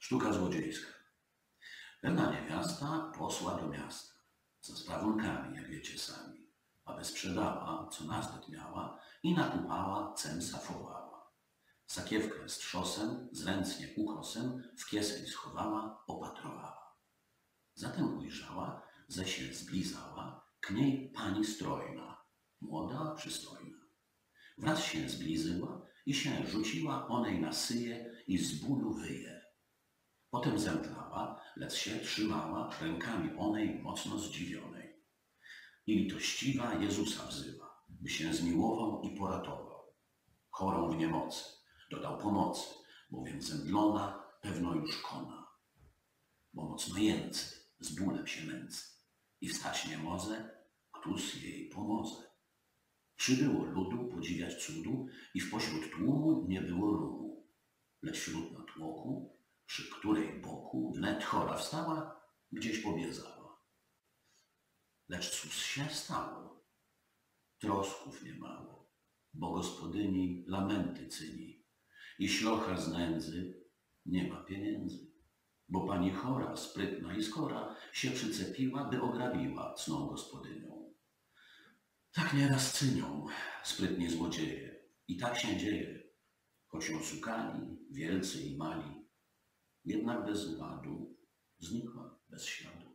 Sztuka złodziejska. Pewna niewiasta posła do miasta, za sprawunkami, jak wiecie sami, aby sprzedała, co nazbyt miała i nakupała, cem safowała. Sakiewkę z trzosem, zręcznie ukosem, w kieseń schowała, opatrowała. Zatem ujrzała, ze się zblizała, k niej pani strojna, młoda, przystojna. Wraz się zblizyła i się rzuciła onej na syję i z bólu wyje. Potem zemdlała, lecz się trzymała rękami onej mocno zdziwionej. I litościwa Jezusa wzywa, by się zmiłował i poratował. Chorą w niemocy, dodał pomocy, bowiem zemdlona pewno już kona. Bo mocno jęcy, z bólem się męcy i wstać nie może, któż jej pomoże. Przybyło ludu podziwiać cudu i w pośród tłumu nie było lumu. Lecz wśród natłoku, przy której boku wnet chora wstała, gdzieś pobiezała. Lecz cóż się stało? Trosków niemało, bo gospodyni lamenty cyni i ślocha z nędzy nie ma pieniędzy. Bo pani chora, sprytna i skora się przycepiła, by ograbiła cną gospodynią. Tak nieraz cynią sprytni złodzieje i tak się dzieje, choć ją szukali wielcy i mali, jednak bez ładu znikła bez śladu.